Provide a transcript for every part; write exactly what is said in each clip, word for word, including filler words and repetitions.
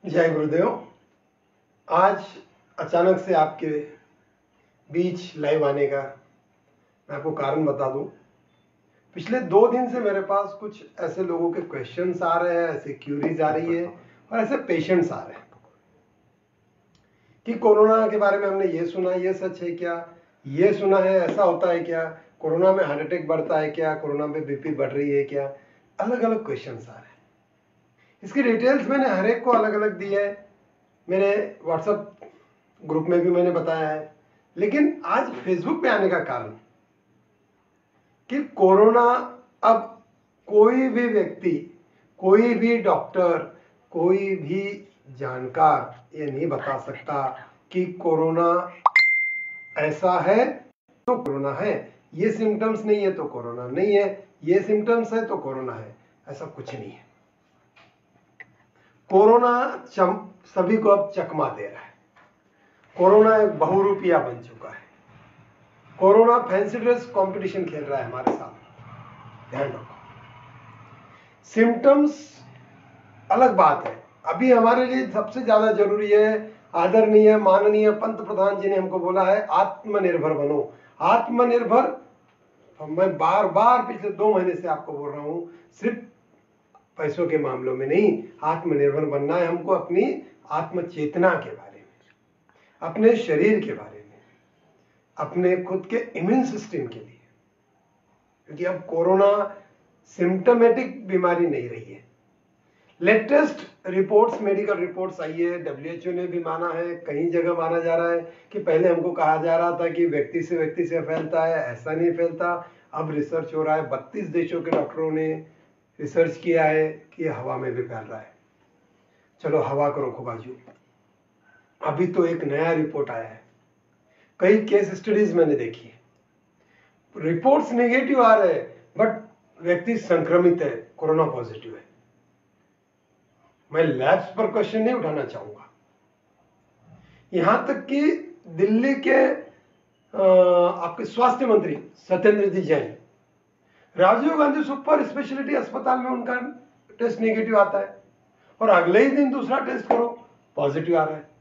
जय गुरुदेव। आज अचानक से आपके बीच लाइव आने का मैं आपको कारण बता दूं। पिछले दो दिन से मेरे पास कुछ ऐसे लोगों के क्वेश्चंस आ रहे हैं, ऐसे क्यूरीज आ रही है और ऐसे पेशेंट्स आ रहे हैं कि कोरोना के बारे में हमने ये सुना, ये सच है क्या? ये सुना है ऐसा होता है क्या? कोरोना में हार्ट अटैक बढ़ता है क्या? कोरोना में बीपी बढ़ रही है क्या? अलग अलग क्वेश्चंस आ रहे हैं। इसकी डिटेल्स मैंने हर एक को अलग अलग दी है, मेरे व्हाट्सएप ग्रुप में भी मैंने बताया है। लेकिन आज फेसबुक पे आने का कारण कि कोरोना, अब कोई भी व्यक्ति, कोई भी डॉक्टर, कोई भी जानकार ये नहीं बता सकता कि कोरोना ऐसा है तो कोरोना है, ये सिम्टम्स नहीं है तो कोरोना नहीं है, ये सिम्टम्स है तो कोरोना है। ऐसा कुछ नहीं है। कोरोना चम सभी को अब चकमा दे रहा है। कोरोना एक बहुरूपिया बन चुका है। कोरोना फैंसी ड्रेस कंपटीशन खेल रहा है हमारे साथ। ध्यान रखो, सिम्टम्स अलग बात है। अभी हमारे लिए सबसे ज्यादा जरूरी है, आदरणीय माननीय पंत प्रधान जी ने हमको बोला है, आत्मनिर्भर बनो। आत्मनिर्भर, मैं बार बार पिछले दो महीने से आपको बोल रहा हूं, सिर्फ पैसों के मामलों में नहीं, आत्मनिर्भर बनना है हमको अपनी आत्मचेतना के बारे में, अपने शरीर के बारे में, अपने खुद के इम्यून सिस्टम के लिए। क्योंकि अब कोरोना सिम्टोमेटिक बीमारी नहीं रही है। लेटेस्ट रिपोर्ट्स, मेडिकल रिपोर्ट्स आई है, डब्ल्यूएचओ ने भी माना है, कई जगह माना जा रहा है कि पहले हमको कहा जा रहा था कि व्यक्ति से व्यक्ति से फैलता है, ऐसा नहीं फैलता। अब रिसर्च हो रहा है, बत्तीस देशों के डॉक्टरों ने रिसर्च किया है कि हवा में भी फैल रहा है। चलो हवा को रोको बाजू, अभी तो एक नया रिपोर्ट आया है, कई केस स्टडीज मैंने देखी है, रिपोर्ट्स नेगेटिव आ रहे हैं बट व्यक्ति संक्रमित है, कोरोना पॉजिटिव है। मैं लैब्स पर क्वेश्चन नहीं उठाना चाहूंगा। यहां तक कि दिल्ली के आ, आपके स्वास्थ्य मंत्री सत्येंद्र जी जैन, राजीव गांधी सुपर स्पेशलिटी अस्पताल में उनका टेस्ट नेगेटिव आता है और अगले ही दिन दूसरा टेस्ट करो पॉजिटिव आ रहा है।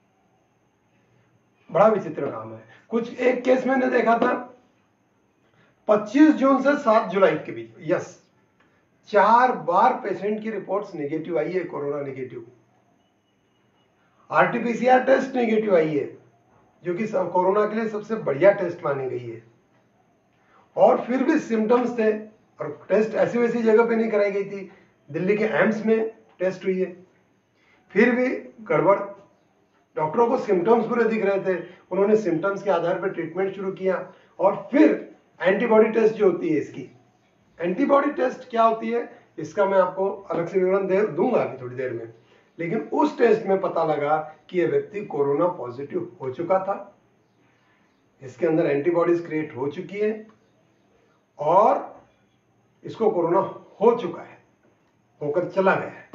बड़ा विचित्र काम है। कुछ एक केस मैंने देखा था पच्चीस जून से सात जुलाई के बीच, यस, चार बार पेशेंट की रिपोर्ट्स नेगेटिव आई है, corona negative. RTPCR test negative आई है, जो कि कोरोना के लिए सबसे बढ़िया टेस्ट मानी गई है। और फिर भी सिम्टम्स थे और टेस्ट ऐसी वैसी जगह पे नहीं कराई गई थी, दिल्ली के एम्स में टेस्ट हुई है, फिर भी गड़बड़। डॉक्टरों को सिम्टम्स पूरे दिख रहे थे, उन्होंने सिम्टम्स के आधार पर ट्रीटमेंट शुरू किया। और फिर एंटीबॉडी टेस्ट जो होती है, इसकी एंटीबॉडी टेस्ट क्या होती है इसका मैं आपको अलग से विवरण दे दूंगा अभी थोड़ी देर में। लेकिन उस टेस्ट में पता लगा कि यह व्यक्ति कोरोना पॉजिटिव हो चुका था, इसके अंदर एंटीबॉडीज क्रिएट हो चुकी है और इसको कोरोना हो चुका है, होकर चला गया है।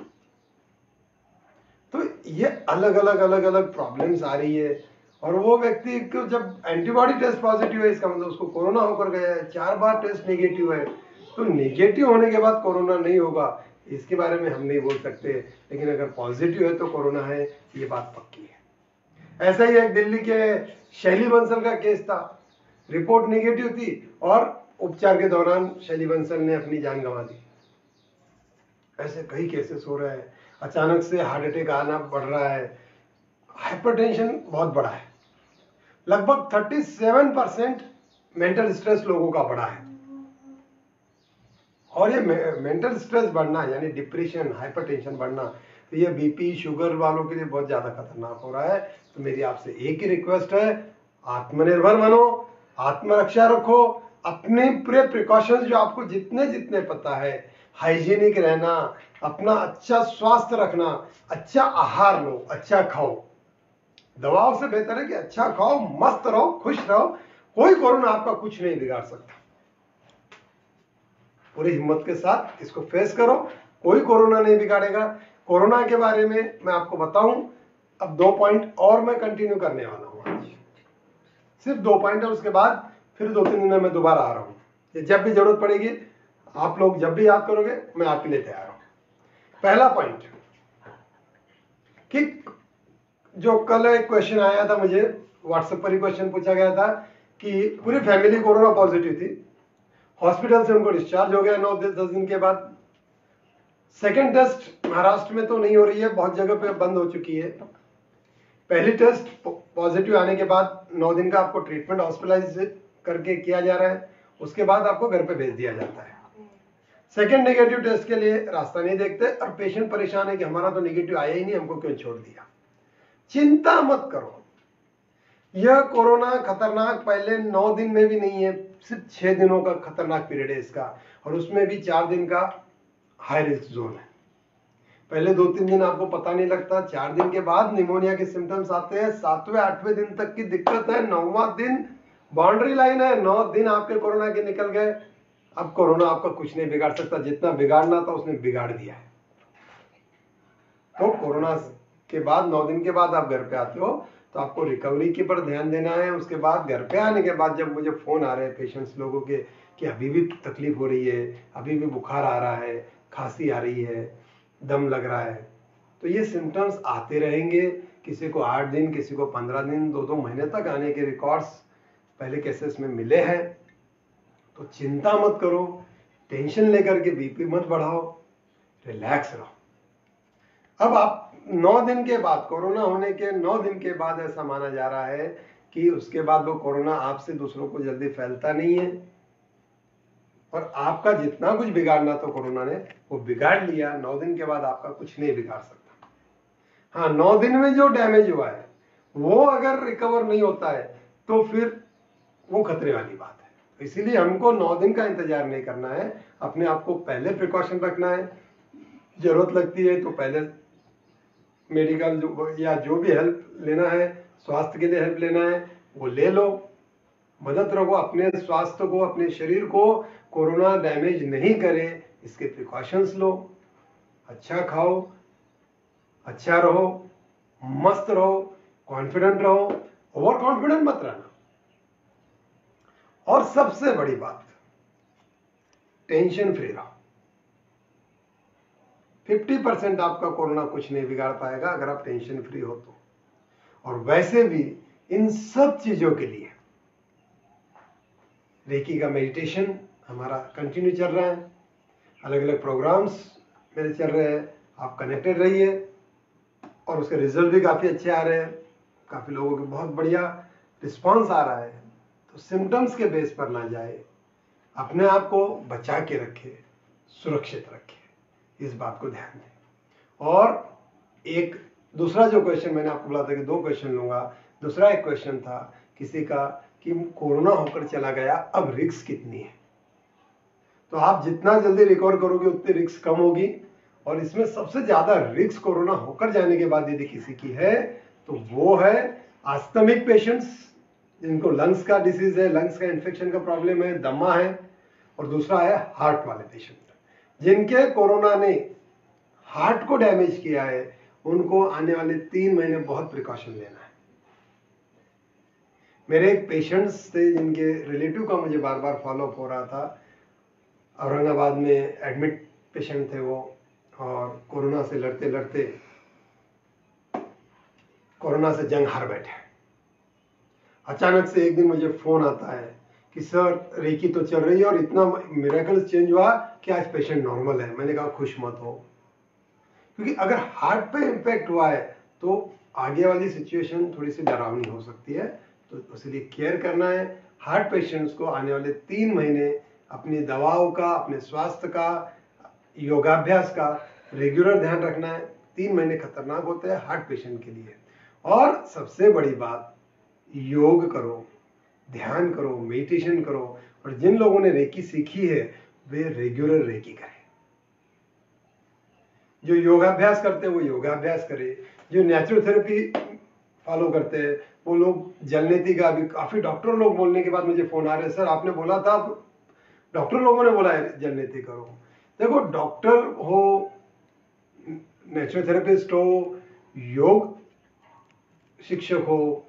तो ये अलग अलग अलग अलग प्रॉब्लम्स आ रही है। और वो व्यक्ति को जब एंटीबॉडी टेस्ट पॉजिटिव है, इसका मतलब उसको कोरोना होकर गया है, चार बार टेस्ट नेगेटिव है। तो नेगेटिव होने के बाद कोरोना नहीं होगा, इसके बारे में हम नहीं बोल सकते। लेकिन अगर पॉजिटिव है तो कोरोना है, ये बात पक्की है। ऐसा ही एक दिल्ली के शैली बंसल का केस था, रिपोर्ट नेगेटिव थी और उपचार के दौरान शैली बंसल ने अपनी जान गंवा दी। ऐसे कई केसेस हो रहे हैं। अचानक से हार्ट अटैक आना बढ़ रहा है, हाइपरटेंशन बहुत बड़ा है, लगभग सैंतीस परसेंट मेंटल स्ट्रेस लोगों का बढ़ा है। और ये मेंटल स्ट्रेस बढ़ना यानी डिप्रेशन, हाइपरटेंशन बढ़ना, तो ये बीपी शुगर वालों के लिए बहुत ज्यादा खतरनाक हो रहा है। तो मेरी आपसे एक ही रिक्वेस्ट है, आत्मनिर्भर बनो, आत्मरक्षा रखो, अपने पूरे प्रिकॉशंस जो आपको जितने जितने पता है, हाइजीनिक रहना, अपना अच्छा स्वास्थ्य रखना, अच्छा आहार लो, अच्छा खाओ। दवाओं से बेहतर है कि अच्छा खाओ, मस्त रहो, खुश रहो। कोई कोरोना आपका कुछ नहीं बिगाड़ सकता। पूरी हिम्मत के साथ इसको फेस करो, कोई कोरोना नहीं बिगाड़ेगा। कोरोना के बारे में मैं आपको बताऊं, अब दो पॉइंट और मैं कंटिन्यू करने वाला हूं आज, सिर्फ दो पॉइंट, और उसके बाद फिर दो तीन दिन में मैं दोबारा आ रहा हूं। ये जब भी जरूरत पड़ेगी, आप लोग जब भी याद करोगे, मैं आपके लिए तैयार हूं। पहला पॉइंट, कि जो कल एक क्वेश्चन आया था मुझे व्हाट्सएप पर ही क्वेश्चन पूछा गया था कि पूरी फैमिली कोरोना पॉजिटिव थी, हॉस्पिटल से उनको डिस्चार्ज हो गया नौ दस दिन के बाद। सेकेंड टेस्ट महाराष्ट्र में तो नहीं हो रही है, बहुत जगह पे बंद हो चुकी है। पहली टेस्ट पॉजिटिव आने के बाद नौ दिन का आपको ट्रीटमेंट हॉस्पिटलाइज करके किया जा रहा है, उसके बाद आपको घर पे भेज दिया जाता है। सेकेंड नेगेटिव टेस्ट के लिए रास्ता नहीं देखते और पेशेंट परेशान है कि हमारा तो नेगेटिव आया ही नहीं, हमको क्यों छोड़ दिया। चिंता मत करो, यह कोरोना खतरनाक पहले नौ दिन में भी नहीं है, सिर्फ छह दिनों का खतरनाक पीरियड है इसका, और उसमें भी चार दिन का हाई रिस्क जोन है। पहले दो तीन दिन आपको पता नहीं लगता, चार दिन के बाद निमोनिया के सिम्टम्स आते हैं, सातवें आठवें दिन तक की दिक्कत है, नौवां दिन बाउंड्री लाइन है, नौ दिन आपके कोरोना के निकल गए। अब कोरोना आपका कुछ नहीं बिगाड़ सकता, जितना बिगाड़ना था उसने बिगाड़ दिया है। तो कोरोना के बाद नौ दिन के बाद आप घर पे आते हो तो आपको रिकवरी के पर ध्यान देना है। उसके बाद घर पे आने के बाद जब मुझे फोन आ रहे हैं पेशेंट्स लोगों के कि अभी भी तकलीफ हो रही है, अभी भी बुखार आ रहा है, खांसी आ रही है, दम लग रहा है, तो ये सिम्टम्स आते रहेंगे। किसी को आठ दिन, किसी को पंद्रह दिन, दो दो महीने तक आने के रिकॉर्ड्स पहले केसेस में मिले हैं। तो चिंता मत करो, टेंशन लेकर के बीपी मत बढ़ाओ, रिलैक्स रहो। अब आप नौ दिन के बाद, कोरोना होने के नौ दिन के बाद ऐसा माना जा रहा है कि उसके बाद वो कोरोना आपसे दूसरों को जल्दी फैलता नहीं है, और आपका जितना कुछ बिगाड़ना था कोरोना ने वो बिगाड़ लिया। नौ दिन के बाद आपका कुछ नहीं बिगाड़ सकता। हाँ, नौ दिन में जो डैमेज हुआ है वो अगर रिकवर नहीं होता है तो फिर वो खतरे वाली बात है। तो इसीलिए हमको नौ दिन का इंतजार नहीं करना है, अपने आप को पहले प्रिकॉशन रखना है। जरूरत लगती है तो पहले मेडिकल जो या जो भी हेल्प लेना है, स्वास्थ्य के लिए हेल्प लेना है वो ले लो, मदद रखो अपने स्वास्थ्य को, अपने शरीर को कोरोना डैमेज नहीं करे, इसके प्रिकॉशंस लो। अच्छा खाओ, अच्छा रहो, मस्त रहो, कॉन्फिडेंट रहो, ओवर कॉन्फिडेंट मत रहना। और सबसे बड़ी बात, टेंशन फ्री रहो। फिफ्टी परसेंट आपका कोरोना कुछ नहीं बिगाड़ पाएगा अगर आप टेंशन फ्री हो तो। और वैसे भी इन सब चीजों के लिए रेकी का मेडिटेशन हमारा कंटिन्यू चल रहा है, अलग अलग प्रोग्राम्स मेरे चल रहे हैं, आप कनेक्टेड रहिए। और उसके रिजल्ट भी काफ़ी अच्छे आ रहे हैं, काफ़ी लोगों के बहुत बढ़िया रिस्पांस आ रहा है। तो सिम्टम्स के बेस पर ना जाए, अपने आप को बचा के रखे, सुरक्षित रखे, इस बात को ध्यान दें। और एक दूसरा जो क्वेश्चन मैंने आपको बोला था कि दो क्वेश्चन लूंगा, दूसरा एक क्वेश्चन था किसी का कि कोरोना होकर चला गया, अब रिस्क कितनी है। तो आप जितना जल्दी रिकवर करोगे उतनी रिस्क कम होगी। और इसमें सबसे ज्यादा रिस्क कोरोना होकर जाने के बाद यदि किसी की है तो वो है आस्थमिक पेशेंट्स, जिनको लंग्स का डिसीज है, लंग्स का इन्फेक्शन का प्रॉब्लम है, दमा है। और दूसरा है हार्ट वाले पेशेंट, जिनके कोरोना ने हार्ट को डैमेज किया है, उनको आने वाले तीन महीने बहुत प्रिकॉशन लेना है। मेरे एक पेशेंट्स थे जिनके रिलेटिव का मुझे बार बार फॉलोअप हो रहा था, औरंगाबाद में एडमिट पेशेंट थे वो, और कोरोना से लड़ते लड़ते कोरोना से जंग हार बैठे। अचानक से एक दिन मुझे फोन आता है कि सर रेकी तो चल रही है और इतना मिरेकल्स चेंज हुआ कि आज पेशेंट नॉर्मल है। मैंने कहा खुश मत हो, क्योंकि अगर हार्ट पे इम्पैक्ट हुआ है तो आगे वाली सिचुएशन थोड़ी सी डरावनी हो सकती है। तो इसलिए केयर करना है। हार्ट पेशेंट्स को आने वाले तीन महीने अपनी दवाओं का, अपने स्वास्थ्य का, योगाभ्यास का रेगुलर ध्यान रखना है। तीन महीने खतरनाक होते हैं हार्ट पेशेंट के लिए। और सबसे बड़ी बात, योग करो, ध्यान करो, मेडिटेशन करो। और जिन लोगों ने रेकी सीखी है वे रेगुलर रेकी करें। जो योगाभ्यास करते हैं वो योगाभ्यास करें। जो नेचुरोथेरेपी फॉलो करते हैं वो लोग जलनेती का, अभी काफी डॉक्टर लोग बोलने के बाद मुझे फोन आ रहे हैं, सर आपने बोला था, डॉक्टर लोगों ने बोला है जलनेती करो। देखो, डॉक्टर हो, नेचुरोथेरेपिस्ट हो, योग शिक्षक हो,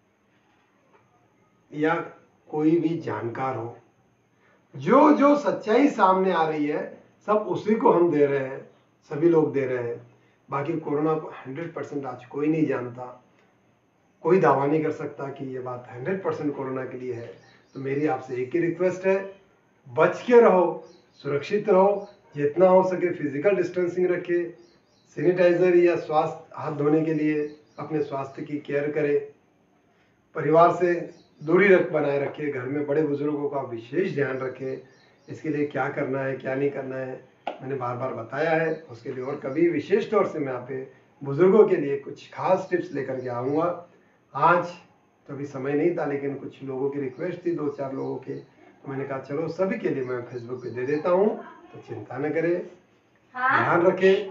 या कोई भी जानकार हो, जो जो सच्चाई सामने आ रही है सब उसी को हम दे रहे हैं, सभी लोग दे रहे हैं। बाकी कोरोना को हंड्रेड परसेंट आज कोई नहीं जानता, कोई दावा नहीं कर सकता कि ये बात हंड्रेड परसेंट कोरोना के लिए है। तो मेरी आपसे एक ही रिक्वेस्ट है, बच के रहो, सुरक्षित रहो, जितना हो सके फिजिकल डिस्टेंसिंग रखे, सैनिटाइजर या स्वास्थ्य हाथ धोने के लिए अपने स्वास्थ्य की केयर करें, परिवार से दूरी रख बनाए रखें, घर में बड़े बुजुर्गों का विशेष ध्यान रखें। इसके लिए क्या करना है क्या नहीं करना है मैंने बार बार बताया है। उसके लिए और कभी विशेष तौर से मैं आप पे बुजुर्गों के लिए कुछ खास टिप्स लेकर के आऊँगा। आज तो अभी समय नहीं था, लेकिन कुछ लोगों की रिक्वेस्ट थी, दो चार लोगों के, तो मैंने कहा चलो सभी के लिए मैं फेसबुक पे दे देता हूँ। तो चिंता न करें, ध्यान रखें,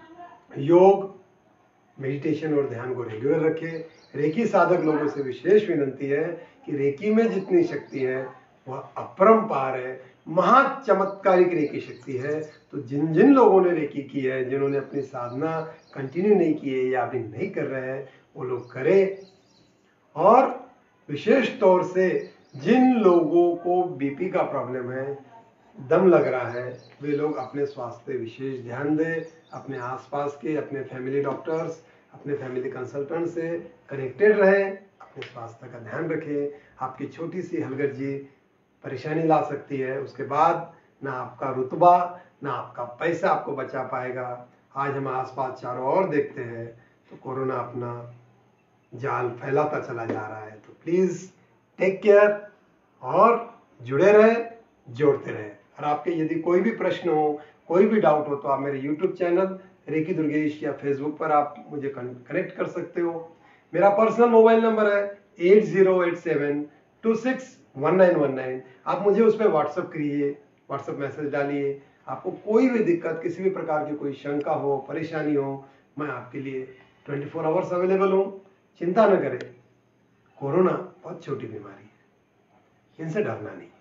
योग मेडिटेशन और ध्यान को रेगुलर रखें। रेकी साधक लोगों से विशेष विनंती है कि रेकी में जितनी शक्ति है वह अपरंपार है, महा चमत्कारिक रेकी शक्ति है। तो जिन जिन लोगों ने रेकी की है, जिन्होंने अपनी साधना कंटिन्यू नहीं की है या अभी नहीं कर रहे हैं, वो लोग करें। और विशेष तौर से जिन लोगों को बीपी का प्रॉब्लम है, दम लग रहा है, वे लोग अपने स्वास्थ्य पे विशेष ध्यान दें। अपने आसपास के अपने फैमिली डॉक्टर्स, अपने फैमिली कंसल्टेंट से कनेक्टेड रहें, अपने स्वास्थ्य का ध्यान रखें। आपकी छोटी सी हलगर्जी परेशानी ला सकती है, उसके बाद ना आपका रुतबा ना आपका पैसा आपको बचा पाएगा। आज हम आसपास चारों ओर देखते हैं तो कोरोना अपना जाल फैलाता चला जा रहा है। तो प्लीज टेक केयर और जुड़े रहे, जोड़ते रहे। और आपके यदि कोई भी प्रश्न हो, कोई भी डाउट हो, तो आप मेरे यूट्यूब चैनल रेकी दुर्गेश या फेसबुक पर आप मुझे कनेक्ट कर सकते हो। मेरा पर्सनल मोबाइल नंबर है eight zero eight seven two six one nine one nine. आप मुझे उस पर व्हाट्सअप करिए, व्हाट्सअप मैसेज डालिए। आपको कोई भी दिक्कत, किसी भी प्रकार की कोई शंका हो, परेशानी हो, मैं आपके लिए ट्वेंटी फोर आवर्स अवेलेबल हूँ। चिंता न करें, कोरोना बहुत छोटी बीमारी है, इनसे डरना नहीं,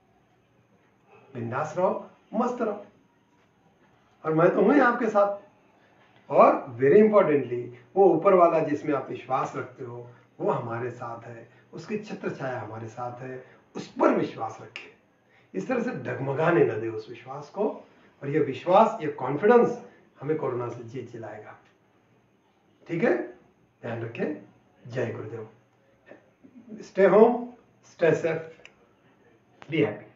बिंदास रहो, मस्त रहो, और मैं तो हूं आपके साथ। और वेरी इंपॉर्टेंटली, वो ऊपर वाला जिसमें आप विश्वास रखते हो वो हमारे साथ है, उसकी छत्र छाया हमारे साथ है, उस पर विश्वास रखें। इस तरह से डगमगाने न दे उस विश्वास को, और ये विश्वास, ये कॉन्फिडेंस हमें कोरोना से जीत जिलाएगा। ठीक है, ध्यान रखें। जय गुरुदेव। Stay home, stay safe, be happy.